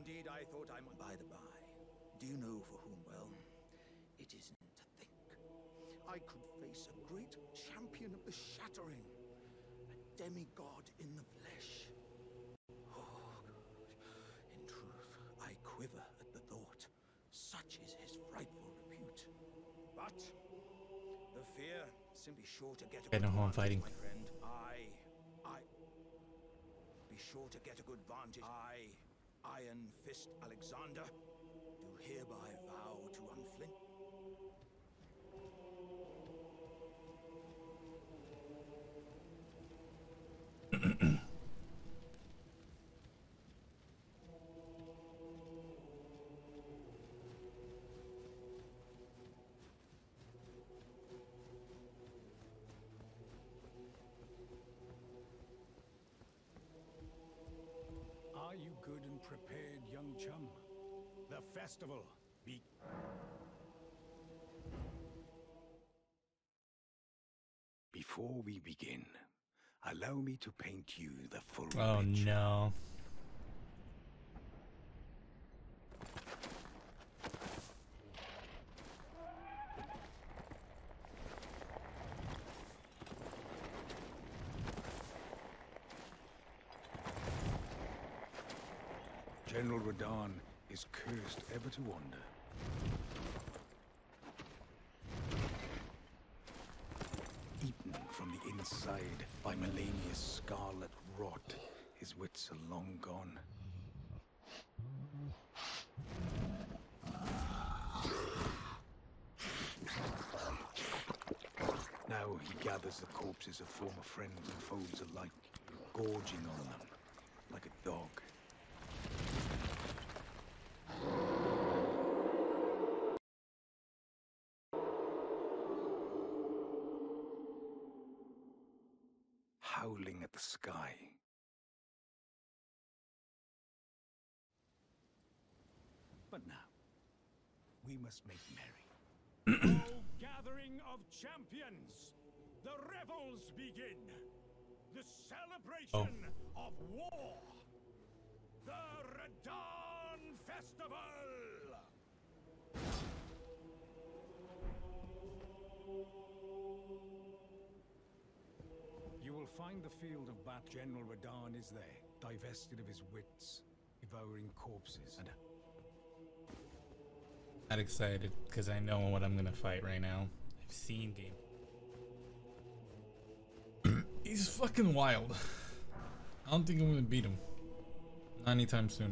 indeed I thought I might. By the by, do you know for whom? Well, it isn't to think. I could face a great champion of the shattering, a demigod in the flesh. Oh, in truth, I quiver at the thought. Such is his frightful repute. But the fear simply sure to get a I good know who I'm fighting. my friend. I be sure to get a good vantage. I, Iron Fist Alexander, do hereby vow to unflinch. Are you good and prepared, young chum? The festival be... Before we begin, allow me to paint you the full picture. Oh no. General Radahn is cursed ever to wander. Eaten from the inside by Melania's scarlet rot, his wits are long gone. Now he gathers the corpses of former friends and foes alike, gorging on them like a dog. Howling at the sky. But now, we must make merry. O gathering of champions, the revels begin. The celebration of war. The Radahn Festival. You will find the field of battle. General Radahn is there, divested of his wits, devouring corpses and... Not excited because I know what I'm gonna fight right now. I've seen game. He's fucking wild. I don't think I'm gonna beat him. Not anytime soon.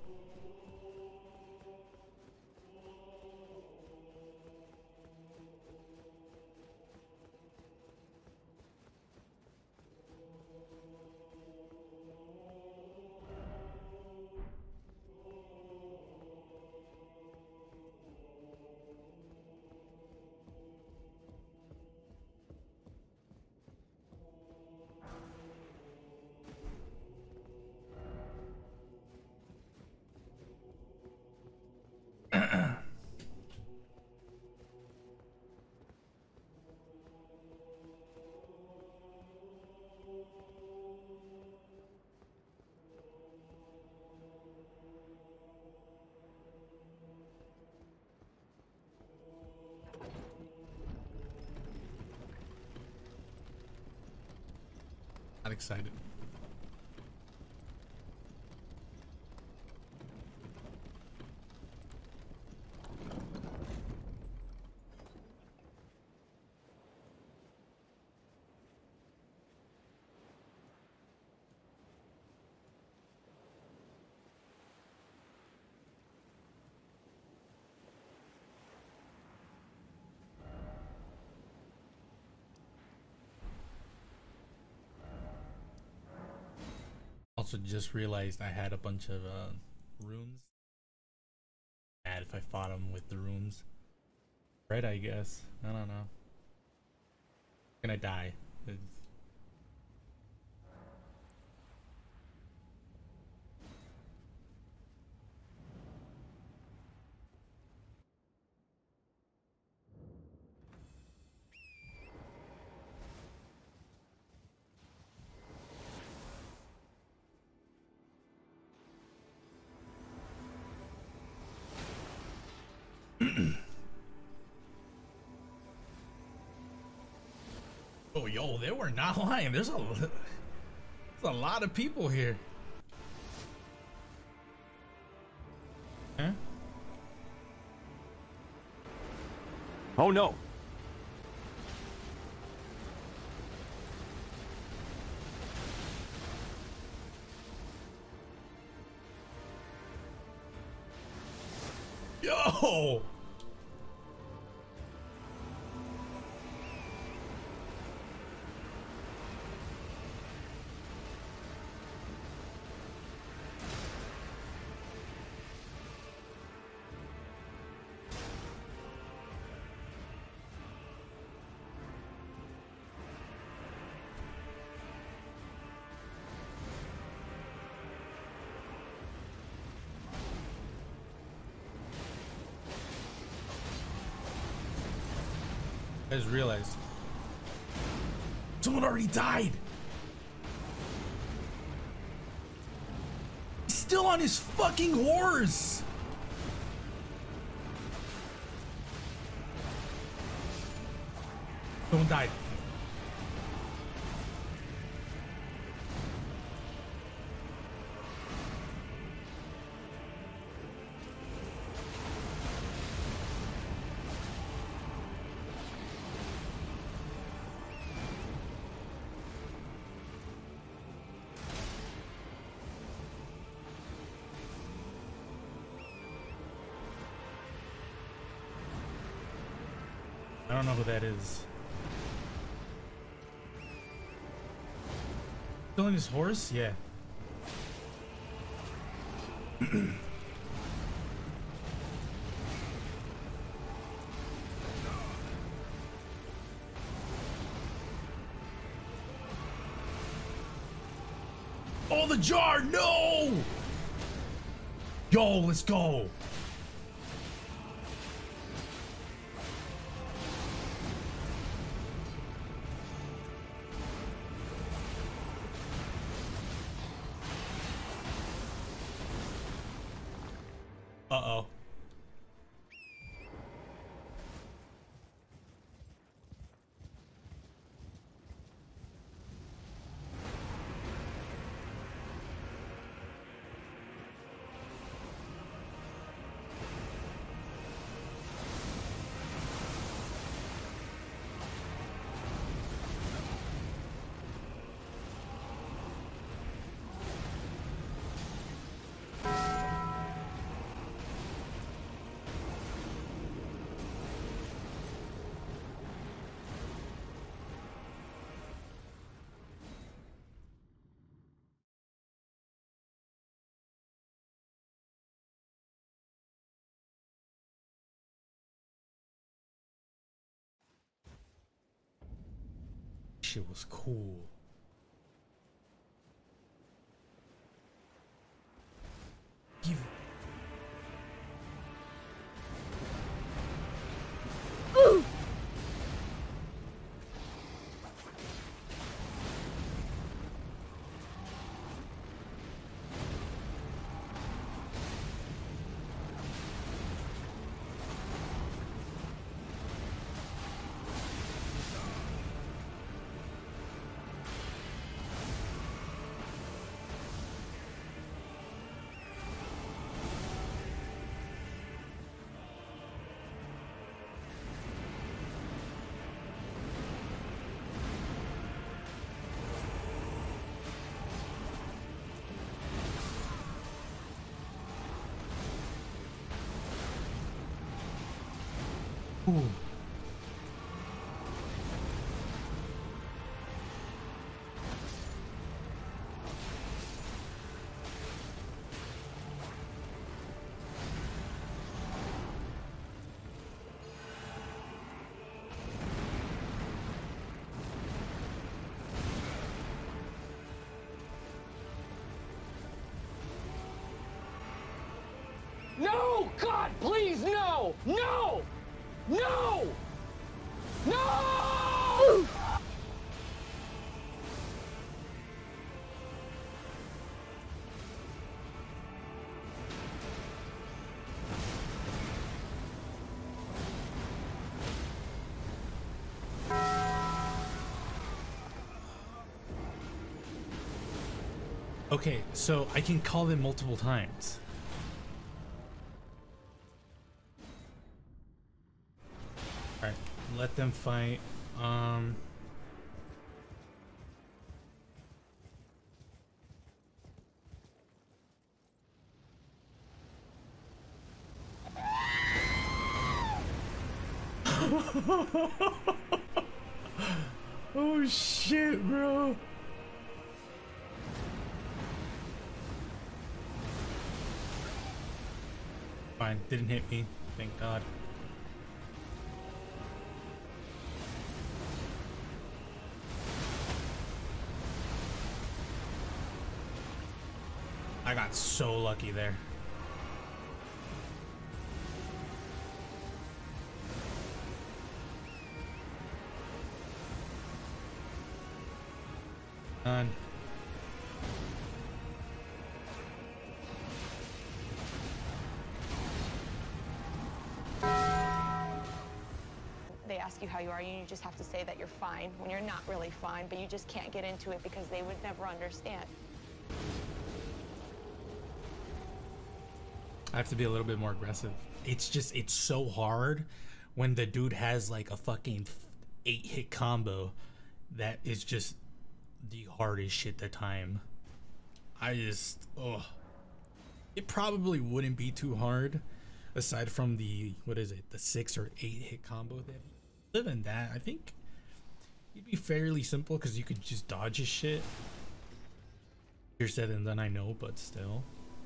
Not excited. Also just realized I had a bunch of runes. Bad if I fought him with the runes. Right, I guess. I don't know. Gonna die. Oh, yo, they were not lying. There's a lot of people here. Huh? Oh no. Yo! I just realized someone already died. He's still on his fucking horse. Someone died. I don't know who that is. Still on his horse? Yeah. Oh, the jar! No! Yo, let's go! Uh-oh. Shit was cool. Give Ooh. No! God, please, no! No! No! No! Okay, so I can call them multiple times. Alright, let them fight. Oh shit, bro. Fine, didn't hit me, thank God. I got so lucky there. Done. They ask you how you are, and you just have to say that you're fine when you're not really fine, but you just can't get into it because they would never understand. I have to be a little bit more aggressive. It's so hard when the dude has like a fucking 8-hit combo that is just the hardest shit to time. It probably wouldn't be too hard aside from the, what is it, the 6 or 8-hit combo that live in that. I think it'd be fairly simple because you could just dodge his shit. Easier said than done, I know, but still.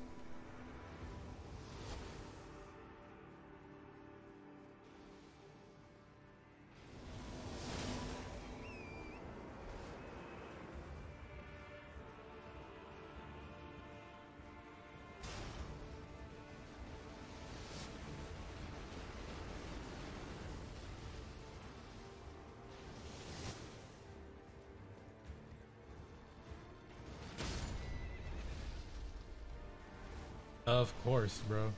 Of course, bro.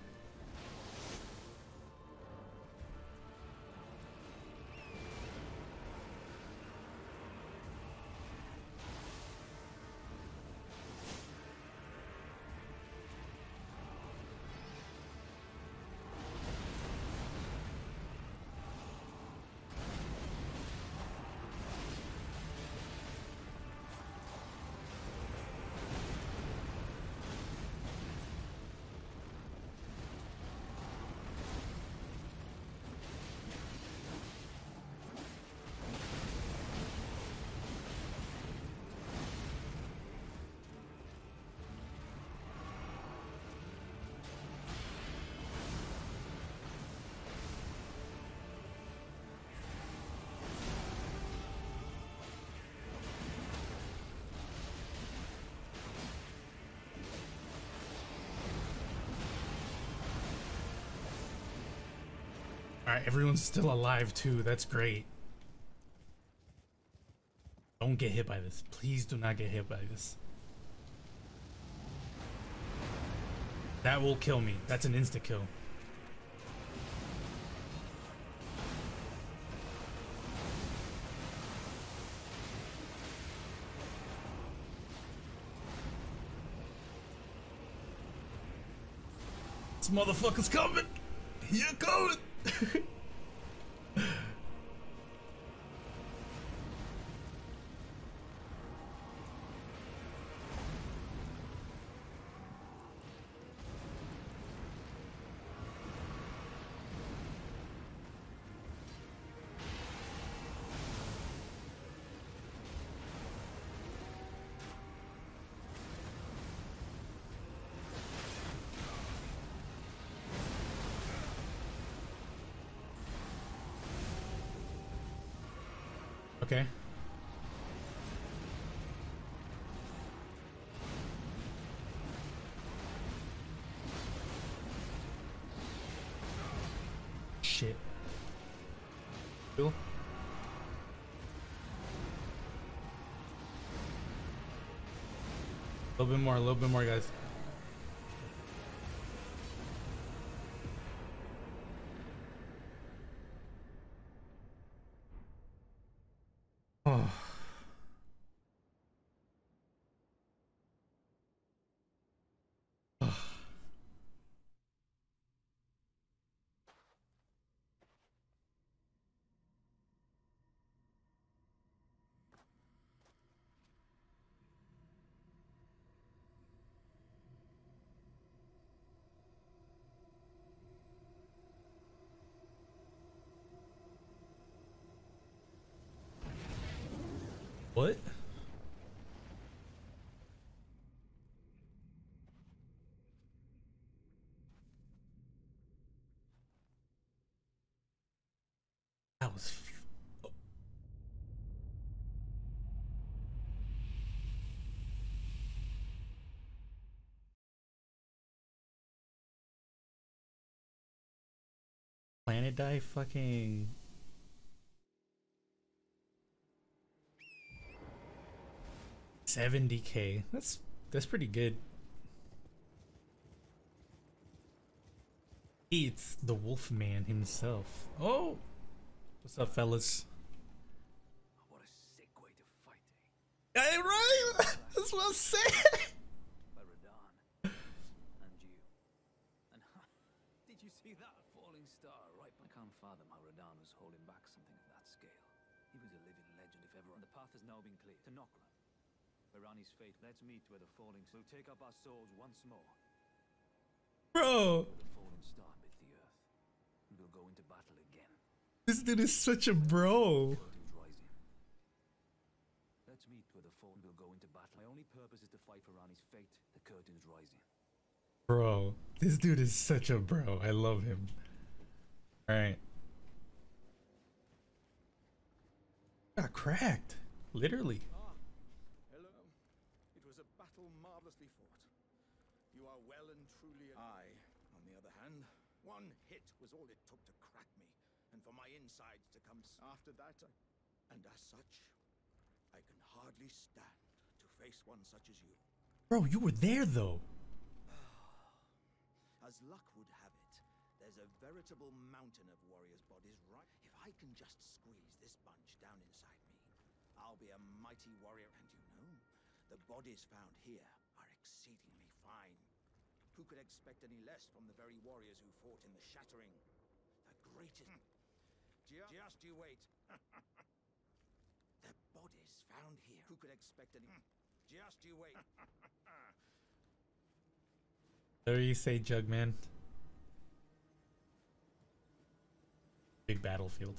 Alright, everyone's still alive too. That's great. Don't get hit by this. Please do not get hit by this. That will kill me. That's an insta kill. This motherfucker's coming. Here coming. Okay. Shit. Cool. A little bit more, guys. Oh. What? That was Planet Die fucking 70K. That's pretty good. It's the Wolfman himself. Oh, what's up, fellas? What a sick way to fight, eh? Hey, right? That's what I'm saying. By Radahn. And you. And did you see that falling star right? I can't fathom how Radahn was holding back something of that scale. He was a living legend if ever. And the path has now been cleared to Nokla, where Ranni's fate. Let's meet where the falling. We'll take up our swords once more. Bro, The falling star bit the earth. And we'll go into battle again. this dude is such a bro. Curtain's rising. Let's meet where the fallen will go into battle. My only purpose is to fight for Ranni's fate. The curtain's rising. Bro, this dude is such a bro. I love him. Alright. Got cracked. Literally. Hello. It was a battle marvelously fought. You are well and truly. I, on the other hand, one hit was all it took to crack me, and for my insides to come after that. And as such, I can hardly stand to face one such as you. Bro, you were there though. As luck would have it, there's a veritable mountain of warriors' bodies right. If I can just squeeze this bunch down inside me, I'll be a mighty warrior. And you know, the bodies found here are exceedingly fine. Who could expect any less from the very warriors who fought in the shattering? The greatest. Just you wait. The bodies found here. Who could expect any? Just you wait. Whatever you say, Jugman. Big battlefield.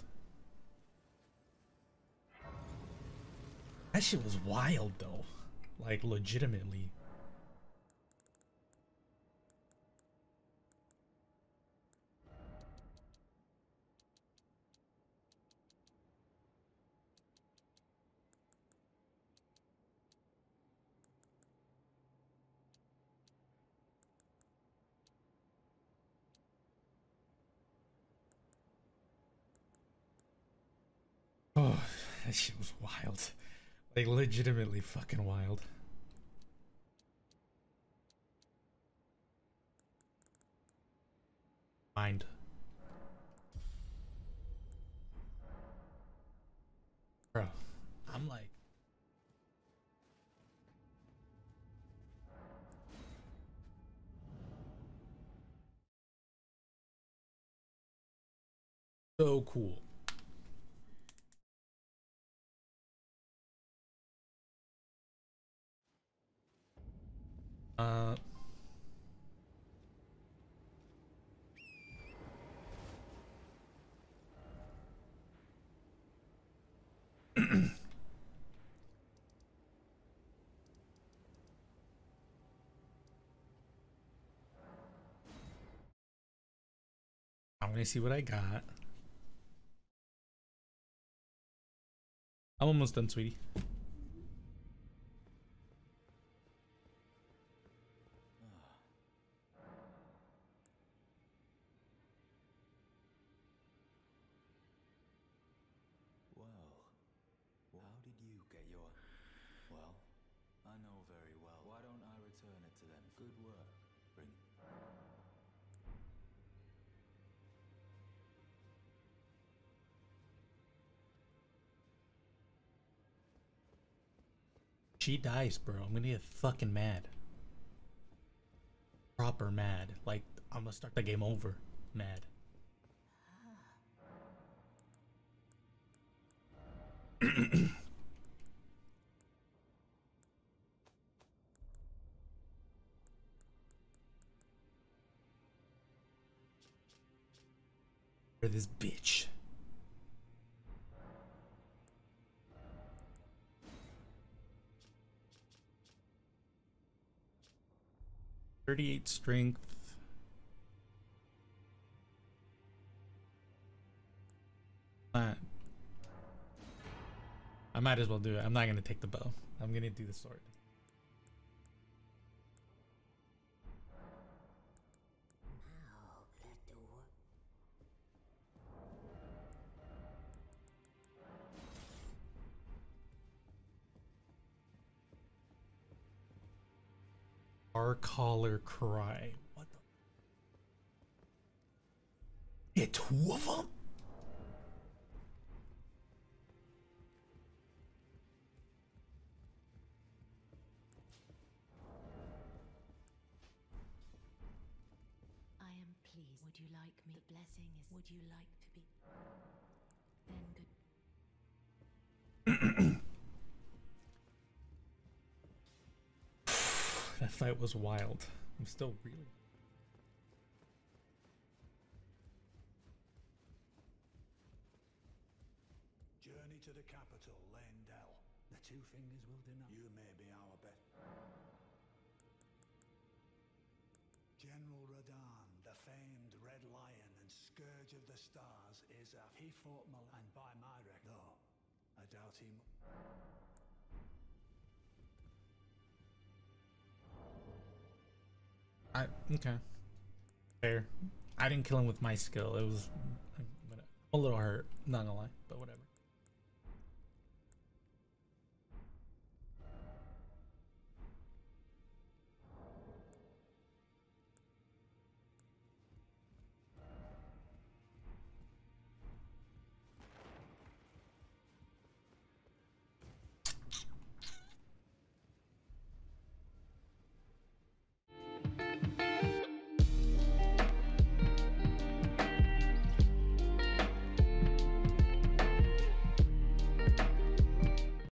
That shit was wild though. Like legitimately. Oh, that shit was wild. Like legitimately fucking wild. Mind. Bro, I'm like so cool. I'm gonna see what I got. I'm almost done, sweetie. Well, how did you get your... Well, I know very well. Why don't I return it to them? Good work. Bring... She dies, bro. I'm gonna get fucking mad. Proper mad. Like, I'm gonna start the game over. Mad. For this bitch. 38 strength. I might as well do it. I'm not gonna take the bow. I'm gonna do the sword. Our collar cry. What the? Yeah, two of them? I am pleased. Would you like me? The blessing is. Would you like to be? Then good. That fight was wild. I'm still really. Journey to the capital, Lendell. The two fingers will deny. You may be our best. General Radahn, the famed Red Lion and Scourge of the Stars, is a... He fought and by my record. No, I doubt he... Okay. Fair. I didn't kill him with my skill. It was a little hurt, not gonna lie.